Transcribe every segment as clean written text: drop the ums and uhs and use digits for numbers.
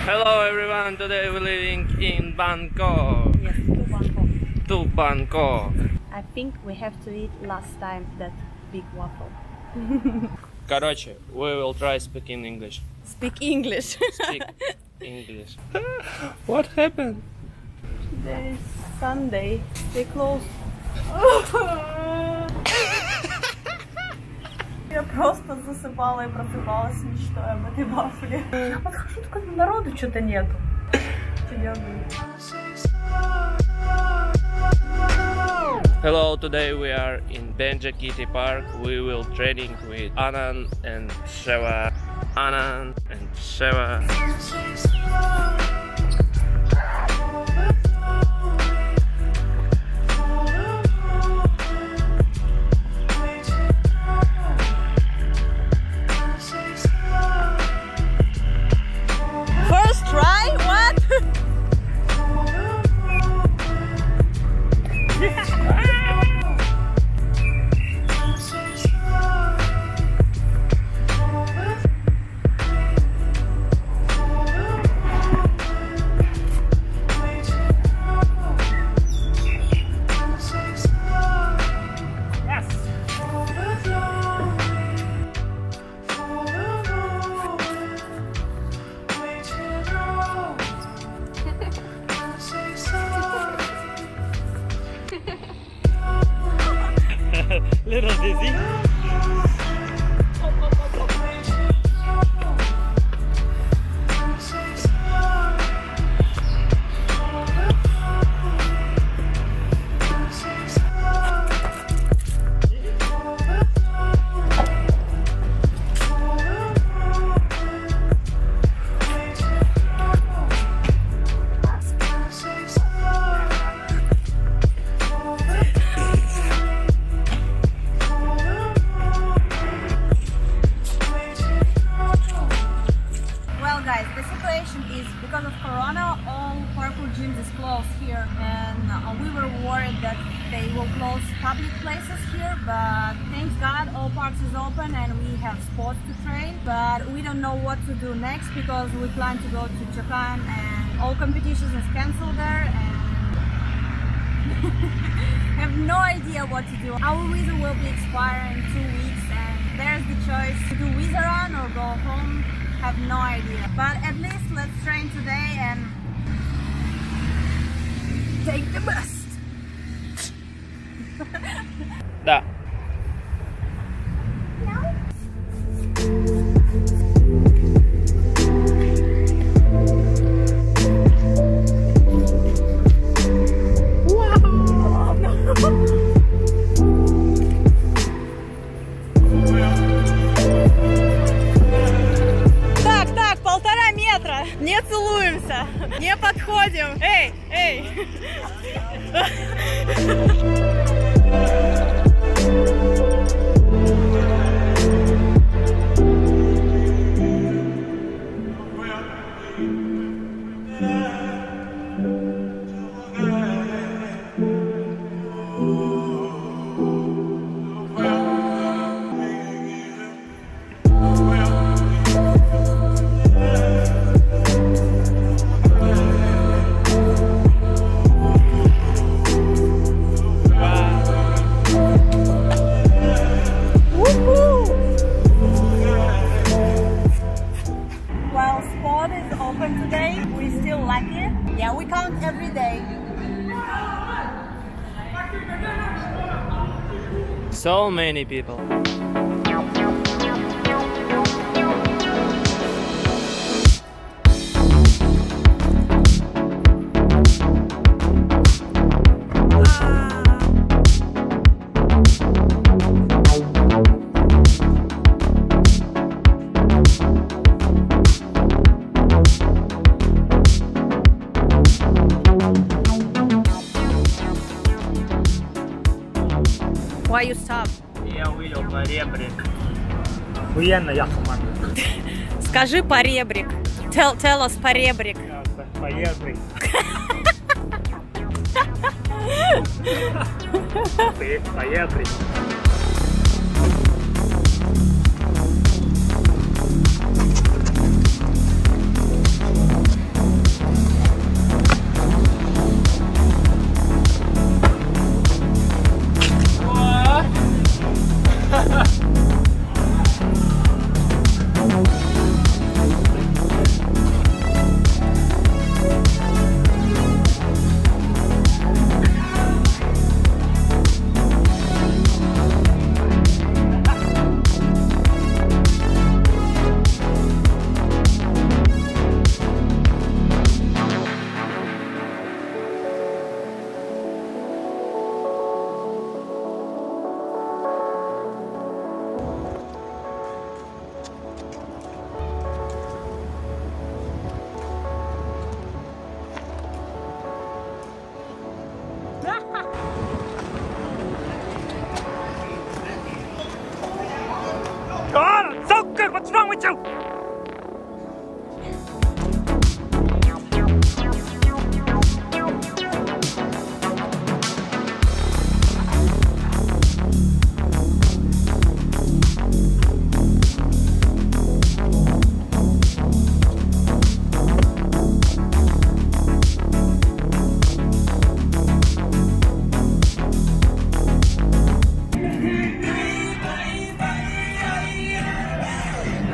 Hello everyone, today we're living in Bangkok. Yes, to Bangkok. To Bangkok. I think we have to eat last time that big waffle. Короче, we will try speaking English. Speak English. Speak English. What happened? Today is Sunday. They closed. Я просто засыпала и просыпалась с мечтой об этой вафле. Я подхожу, только народу что-то нету. Что делаю? Hello, today we are in Bangkok Park. We will training with Anand and Sheva. Anand and Sheva. First try? What? Little dizzy. Guys, the situation is because of Corona, all parkour gyms is closed here, and we were worried that they will close public places here, but thank God all parks is open and we have spots to train, but we don't know what to do next because we plan to go to Japan and all competitions is cancelled there and have no idea what to do. Our visa will be expiring in 2 weeks and there's the choice to do visa run or go home. Have no idea, but at least let's train today and take the best. Да. Не целуемся, не подходим. Эй, эй. Today we still like it. Yeah, we count every day. So many people. Why you stop? Я увидел поребрик. Охуенно, я команда. Скажи поребрик. Tell us поребрик. Поребрик. Поребрик.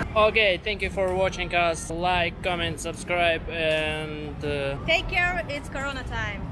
Okay, thank you for watching us. Like, comment, subscribe, and Take care, it's Corona time.